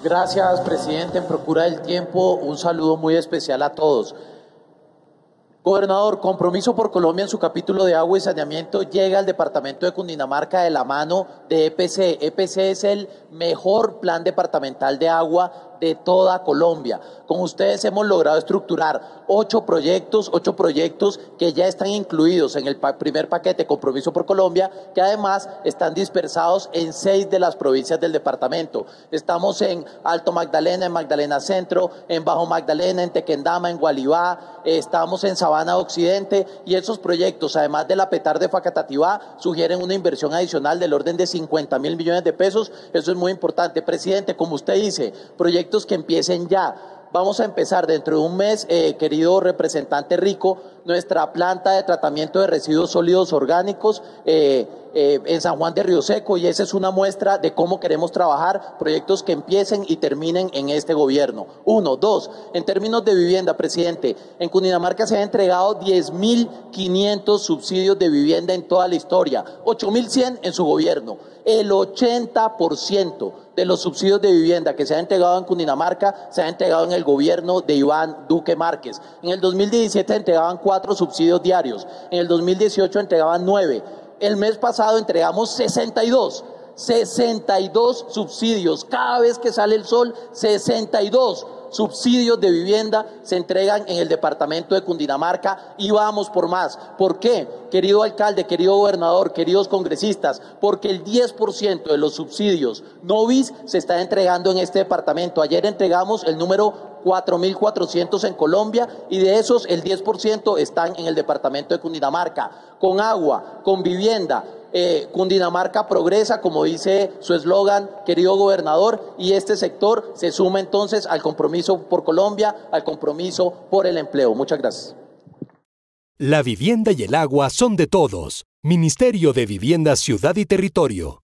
Gracias, presidente. En procura del tiempo, un saludo muy especial a todos. Gobernador, Compromiso por Colombia en su capítulo de agua y saneamiento llega al departamento de Cundinamarca de la mano de EPC. EPC es el mejor plan departamental de agua de toda Colombia. Con ustedes hemos logrado estructurar 8 proyectos que ya están incluidos en el primer paquete Compromiso por Colombia, que además están dispersados en 6 de las provincias del departamento. Estamos en Alto Magdalena, en Magdalena Centro, en Bajo Magdalena, en Tequendama, en Gualibá, estamos en Sabana Occidente, y esos proyectos, además de la Petar de Facatativá, sugieren una inversión adicional del orden de 50.000 millones de pesos. Eso es muy importante. Presidente, como usted dice, proyectos que empiecen ya. Vamos a empezar dentro de un mes, querido representante Rico, nuestra planta de tratamiento de residuos sólidos orgánicos en San Juan de Río Seco, y esa es una muestra de cómo queremos trabajar, proyectos que empiecen y terminen en este gobierno. 1, 2, en términos de vivienda, presidente, en Cundinamarca se han entregado 10.500 subsidios de vivienda en toda la historia, 8.100 en su gobierno. El 80% de los subsidios de vivienda que se han entregado en Cundinamarca se han entregado en el gobierno de Iván Duque Márquez. En el 2017 entregaban 4 subsidios diarios, en el 2018 entregaban 9. El mes pasado entregamos 62 subsidios. Cada vez que sale el sol, 62 subsidios de vivienda se entregan en el departamento de Cundinamarca, y vamos por más. ¿Por qué? Querido alcalde, querido gobernador, queridos congresistas, porque el 10% de los subsidios no bis se está entregando en este departamento. Ayer entregamos el número 4.400 en Colombia, y de esos el 10% están en el departamento de Cundinamarca. Con agua, con vivienda, Cundinamarca progresa, como dice su eslogan, querido gobernador, y este sector se suma entonces al compromiso por Colombia, al compromiso por el empleo. Muchas gracias. La vivienda y el agua son de todos. Ministerio de Vivienda, Ciudad y Territorio.